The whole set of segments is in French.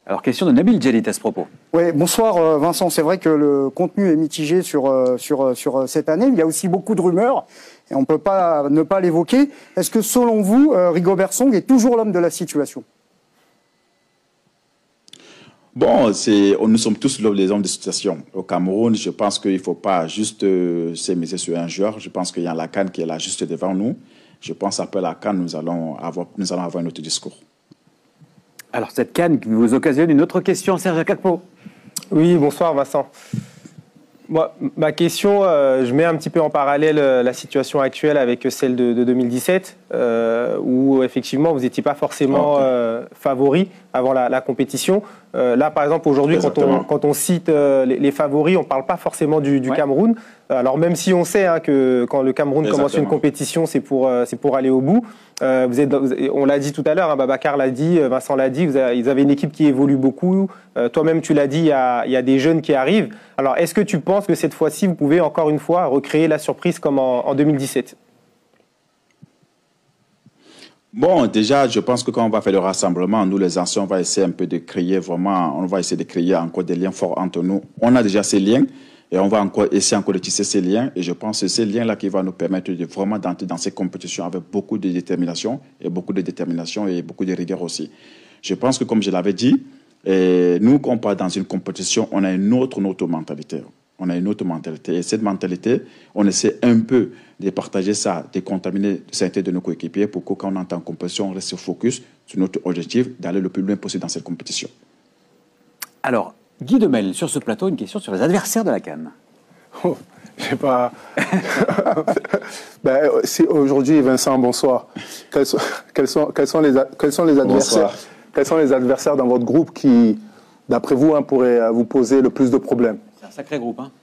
Alors, question de Nabil Djelit à ce propos. Oui, bonsoir Vincent. C'est vrai que le contenu est mitigé sur cette année. Il y a aussi beaucoup de rumeurs et on ne peut pas ne pas l'évoquer. Est-ce que selon vous, Rigobert Song est toujours l'homme de la situation? Bon, nous sommes tous les hommes de situation. Au Cameroun, je pense qu'il ne faut pas juste s'émiser sur un joueur. Je pense qu'il y a la CAN qui est là juste devant nous. Je pense qu'après la CAN, nous allons avoir un autre discours. Alors, cette CAN qui vous occasionne une autre question, Serge Akakpo. Oui, bonsoir Vincent. Moi, ma question, je mets un petit peu en parallèle la situation actuelle avec celle de 2017, où effectivement vous n'étiez pas forcément favori avant la compétition. Là, par exemple, aujourd'hui, quand on cite les favoris, on ne parle pas forcément du Cameroun. Alors même si on sait que quand le Cameroun commence une compétition, c'est pour aller au bout. On l'a dit tout à l'heure, Babacar l'a dit, Vincent l'a dit, ils avaient une équipe qui évolue beaucoup. Toi-même, tu l'as dit, il y a des jeunes qui arrivent. Alors, est-ce que tu penses que cette fois-ci, vous pouvez encore une fois recréer la surprise comme en 2017 ? Bon, déjà, je pense que quand on va faire le rassemblement, nous les anciens, on va essayer un peu de créer vraiment, on va essayer de créer encore des liens forts entre nous. On a déjà ces liens. Et on va essayer de tisser ces liens. Et je pense que c'est ces liens-là qui vont nous permettre de vraiment d'entrer dans ces compétitions avec beaucoup de détermination et beaucoup de rigueur aussi. Je pense que, comme je l'avais dit, nous, quand on part dans une compétition, on a une autre mentalité. On a une autre mentalité. Et cette mentalité, on essaie un peu de partager ça, de contaminer certains de nos coéquipiers pour que quand on entre en compétition, on reste focus sur notre objectif d'aller le plus loin possible dans cette compétition. Alors, Guy Demel, sur ce plateau, une question sur les adversaires de la CAN. Oh, je sais pas. Aujourd'hui, Vincent, bonsoir. Quels sont les adversaires? Bonsoir. Quels sont les adversaires dans votre groupe qui, d'après vous, pourraient vous poser le plus de problèmes? C'est un sacré groupe, hein.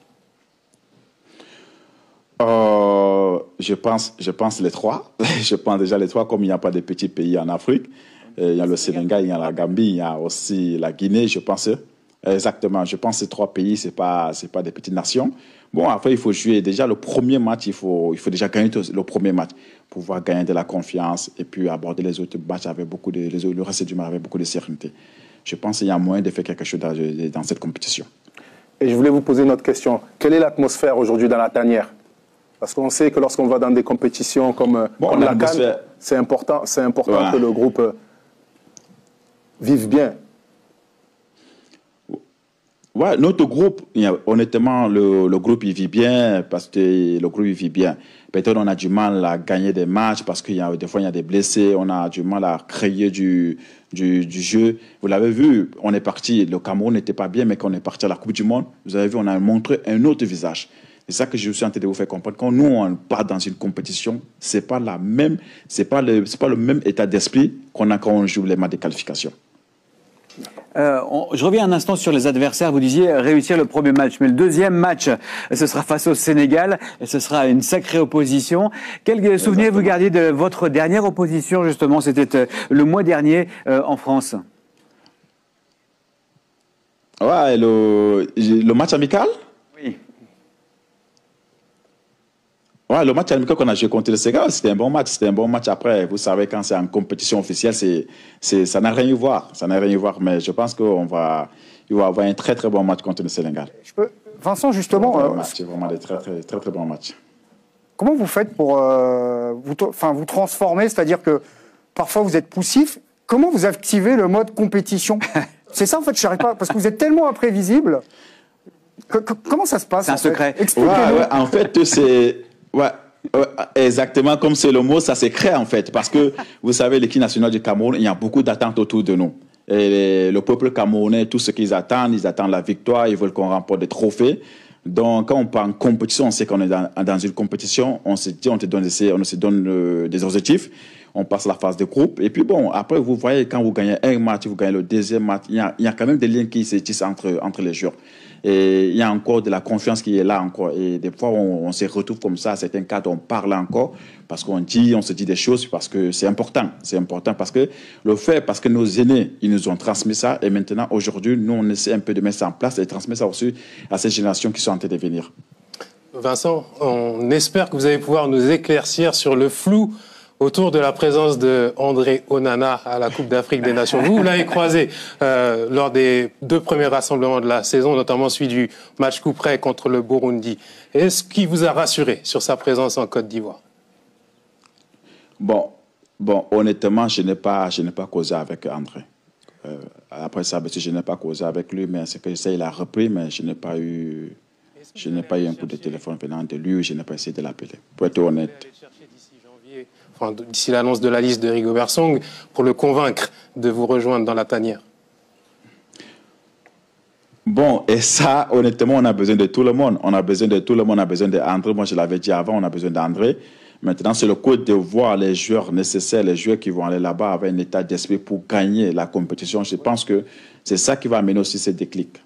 Je pense les trois. Je pense déjà les trois, comme il n'y a pas de petits pays en Afrique. Il y a le Sénégal, il y a la Gambie, il y a aussi la Guinée, je pense. Exactement, je pense que ces trois pays, ce n'est pas des petites nations. Bon, après, il faut jouer déjà le premier match, il faut déjà gagner le premier match pour pouvoir gagner de la confiance et puis aborder les autres matchs avec le reste du match avec beaucoup de sérénité. Je pense qu'il y a moyen de faire quelque chose dans cette compétition. Et je voulais vous poser une autre question. Quelle est l'atmosphère aujourd'hui dans la tanière? Parce qu'on sait que lorsqu'on va dans des compétitions comme la CAN, c'est important que le groupe vive bien. Ouais, notre groupe, honnêtement, le groupe, il vit bien parce que le groupe, il vit bien. Peut-être on a du mal à gagner des matchs parce qu'il y a des fois, il y a des blessés. On a du mal à créer du jeu. Vous l'avez vu, on est parti, le Cameroun n'était pas bien, mais quand on est parti à la Coupe du Monde, vous avez vu, on a montré un autre visage. C'est ça que je suis en train de vous faire comprendre. Quand nous, on part dans une compétition, c'est pas le même état d'esprit qu'on a quand on joue les matchs de qualification. Je reviens un instant sur les adversaires. Vous disiez réussir le premier match, mais le deuxième match, ce sera face au Sénégal et ce sera une sacrée opposition. Quel souvenir vous gardiez de votre dernière opposition, justement? C'était le mois dernier en France. Ouais, le match amical? Oui. Ouais, le match amical qu'on a joué contre le Sénégal, c'était un bon match. C'était un bon match. Après, vous savez, quand c'est en compétition officielle, ça n'a rien à voir. Ça n'a rien à voir. Mais je pense qu'il va avoir un très, très bon match contre le Sénégal. Vincent, justement... C'est vraiment des très, très, très, très bons matchs. Comment vous faites pour vous transformer? C'est-à-dire que parfois, vous êtes poussif. Comment vous activez le mode compétition? C'est ça, en fait, je n'arrive pas... Parce que vous êtes tellement imprévisible. Comment ça se passe? C'est un secret. Expliquez-nous. Ouais, en fait, c'est... Ouais, exactement comme c'est le mot, ça se crée en fait. Parce que, vous savez, l'équipe nationale du Cameroun, il y a beaucoup d'attentes autour de nous. Et le peuple camerounais, tout ce qu'ils attendent, ils attendent la victoire, ils veulent qu'on remporte des trophées. Donc, quand on part en compétition, on sait qu'on est dans une compétition, on se donne des objectifs, on passe la phase de groupe. Et puis bon, après, vous voyez, quand vous gagnez un match, vous gagnez le deuxième match, il y a quand même des liens qui se tissent entre les joueurs. Et il y a encore de la confiance qui est là encore. Et des fois, on se retrouve comme ça, à certains cas, on parle encore, parce on se dit des choses, parce que c'est important. C'est important parce que parce que nos aînés, ils nous ont transmis ça. Et maintenant, aujourd'hui, nous, on essaie un peu de mettre ça en place et de transmettre ça aussi à ces générations qui sont en train de venir. Vincent, on espère que vous allez pouvoir nous éclaircir sur le flou autour de la présence de André Onana à la Coupe d'Afrique des Nations. Vous l'avez croisé lors des 2 premiers rassemblements de la saison, notamment celui du match coup près contre le Burundi. Est-ce qu'il vous a rassuré sur sa présence en Côte d'Ivoire? Bon, honnêtement, je n'ai pas causé avec André. Après ça, je n'ai pas causé avec lui, mais c'est que ça, il a repris, mais je n'ai pas eu un coup de téléphone venant de lui, je n'ai pas essayé de l'appeler, pour être honnête. D'ici l'annonce de la liste de Rigobert Song, pour le convaincre de vous rejoindre dans la tanière? Bon, et ça, honnêtement, on a besoin de tout le monde. On a besoin d'André. Moi, je l'avais dit avant, on a besoin d'André. Maintenant, c'est le coup de voir les joueurs nécessaires, les joueurs qui vont aller là-bas avec un état d'esprit pour gagner la compétition. Je pense que c'est ça qui va amener aussi ce déclic.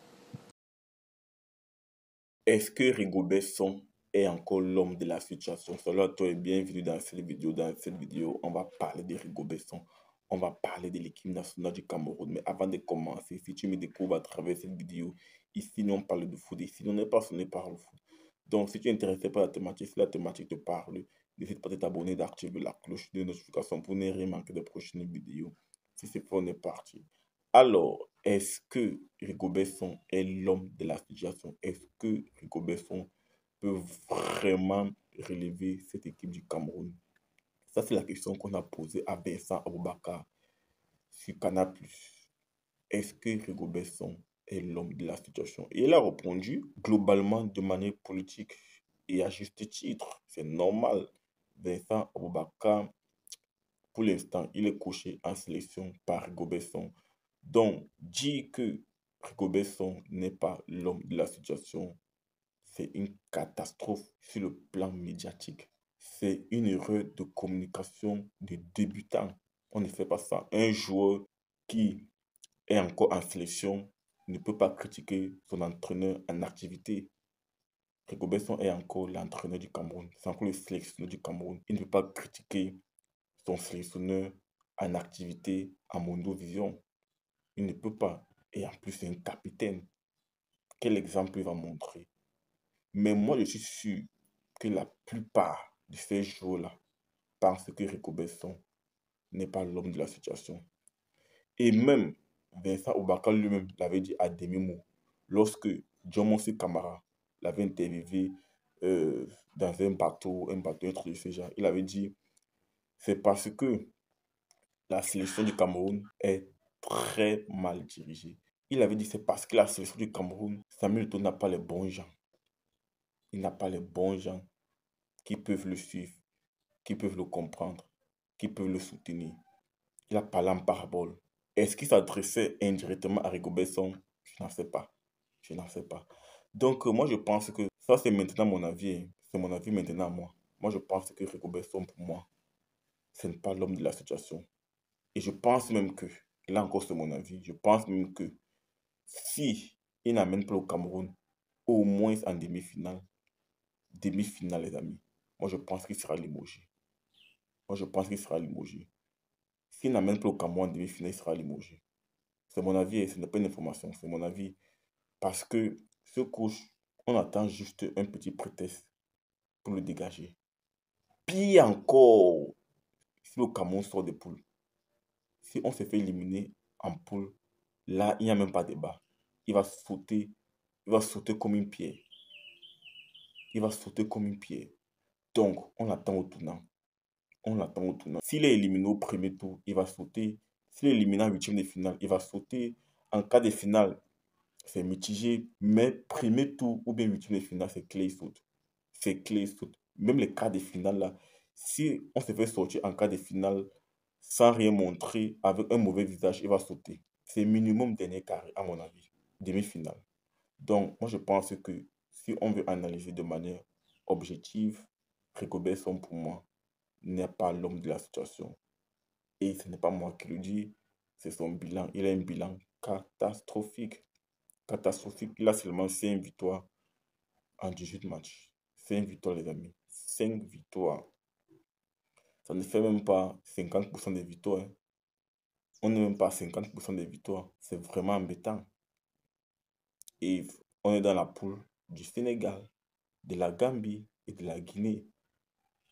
Est-ce que Rigobert Song est encore l'homme de la situation? Salut à toi et bienvenue dans cette vidéo. Dans cette vidéo, on va parler de Rigobert Song. On va parler de l'équipe nationale du Cameroun. Mais avant de commencer, si tu me découvres à travers cette vidéo, ici, nous on parle de foot. Ici, on n'est pas sonné par le foot. Donc, si tu es intéressé par la thématique, si la thématique te parle, n'hésite pas à t'abonner, d'activer la cloche de notification pour ne rien manquer de prochaines vidéos. Si c'est fait, on est parti. Alors, est-ce que Rigobert Song est l'homme de la situation? Est-ce que Rigobert Song peut vraiment relever cette équipe du Cameroun? Ça, c'est la question qu'on a posée à Vincent Aboubakar sur Canal+. Est-ce que Rigobert Song est l'homme de la situation? Et il a répondu globalement de manière politique et à juste titre. C'est normal. Vincent Aboubakar, pour l'instant, il est coché en sélection par Rigobert Song. Donc, dire que Rigobert Song n'est pas l'homme de la situation, c'est une catastrophe sur le plan médiatique. C'est une erreur de communication de débutant. On ne fait pas ça. Un joueur qui est encore en sélection ne peut pas critiquer son entraîneur en activité. Rigobert Song est encore l'entraîneur du Cameroun. C'est encore le sélectionneur du Cameroun. Il ne peut pas critiquer son sélectionneur en activité à Mondovision. Il ne peut pas. Et en plus, c'est un capitaine. Quel exemple il va montrer? Mais moi, je suis sûr que la plupart de ces joueurs-là pensent que Rigobert Song n'est pas l'homme de la situation. Et même Vincent Aboubakar lui-même l'avait dit à demi-mot lorsque John Monsi Camara l'avait interviewé dans un bateau, un truc de ce genre. Il avait dit c'est parce que la sélection du Cameroun est très mal dirigée. Il avait dit c'est parce que la sélection du Cameroun, Samuel Eto'o n'a pas les bons gens. Il n'a pas les bons gens qui peuvent le suivre, qui peuvent le comprendre, qui peuvent le soutenir. Il a parlé en parabole. Est-ce qu'il s'adressait indirectement à Rigobert Song? Je n'en sais pas. Je n'en sais pas. Donc, moi, je pense que ça, c'est maintenant mon avis. C'est mon avis maintenant, moi. Moi, je pense que Rigobert Song, pour moi, ce n'est pas l'homme de la situation. Et je pense même que, là encore, c'est mon avis, je pense même que si il n'amène pas le Cameroun, au moins en demi-finale, les amis, moi, je pense qu'il sera limogé. S'il n'amène pas le Cameroun en demi-finale, il sera limogé. C'est mon avis et ce n'est pas une information, c'est mon avis. Parce que ce coach, on attend juste un petit prétexte pour le dégager. Pire encore, si le Cameroun sort des poules, si on se fait éliminer en poule, là, il n'y a même pas de débat. Il va sauter comme une pierre. Donc, on l'attend au tournant. S'il est éliminé au premier tour, il va sauter. S'il est éliminé en huitième de finale, il va sauter. En cas de finale, c'est mitigé. Mais premier tour ou bien huitième de finale, c'est clé, il saute. Même les cas de finale, là, si on se fait sortir en cas de finale sans rien montrer, avec un mauvais visage, il va sauter. C'est minimum dernier carré, à mon avis. Demi-finale. Donc, moi, je pense que si on veut analyser de manière objective, Rigobert Song, pour moi, n'est pas l'homme de la situation. Et ce n'est pas moi qui le dis, c'est son bilan. Il a un bilan catastrophique. Il a seulement 5 victoires en 18 matchs. 5 victoires, les amis. 5 victoires. Ça ne fait même pas 50% des victoires. Hein. On n'est même pas à 50% des victoires. C'est vraiment embêtant. Et on est dans la poule du Sénégal, de la Gambie et de la Guinée.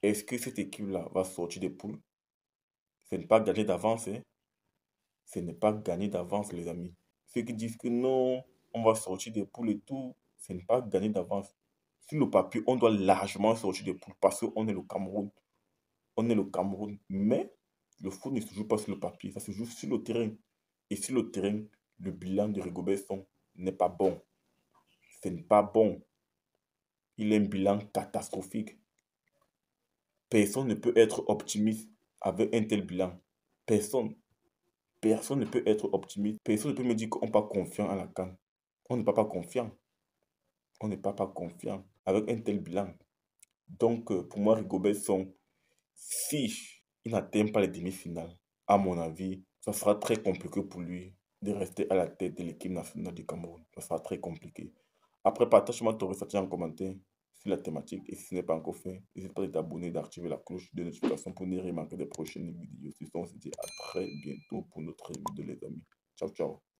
est-ce que cette équipe-là va sortir des poules? Ce n'est pas gagné d'avance, hein. Ce n'est pas gagné d'avance, les amis. Ceux qui disent que non, on va sortir des poules et tout, ce n'est pas gagné d'avance. Sur le papier, on doit largement sortir des poules parce qu'on est le Cameroun. On est le Cameroun. Mais le foot ne se joue pas sur le papier, ça se joue sur le terrain. Et sur le terrain, le bilan de Rigobert Song n'est pas bon. Ce n'est pas bon. Il a un bilan catastrophique. Personne ne peut être optimiste avec un tel bilan. Personne. Personne ne peut être optimiste. Personne ne peut me dire qu'on n'est pas confiant à la CAN. On n'est pas confiant. On n'est pas confiant avec un tel bilan. Donc, pour moi, Rigobert Song, si il n'atteint pas les demi-finales, à mon avis, ça sera très compliqué pour lui de rester à la tête de l'équipe nationale du Cameroun. Ça sera très compliqué. Après, partage-moi ton ressenti en commentaire sur la thématique. Et si ce n'est pas encore fait, n'hésite pas à t'abonner et d'activer la cloche de notification pour ne rien manquer des prochaines vidéos. Sur ce, on se dit à très bientôt pour notre vidéo, les amis. Ciao, ciao.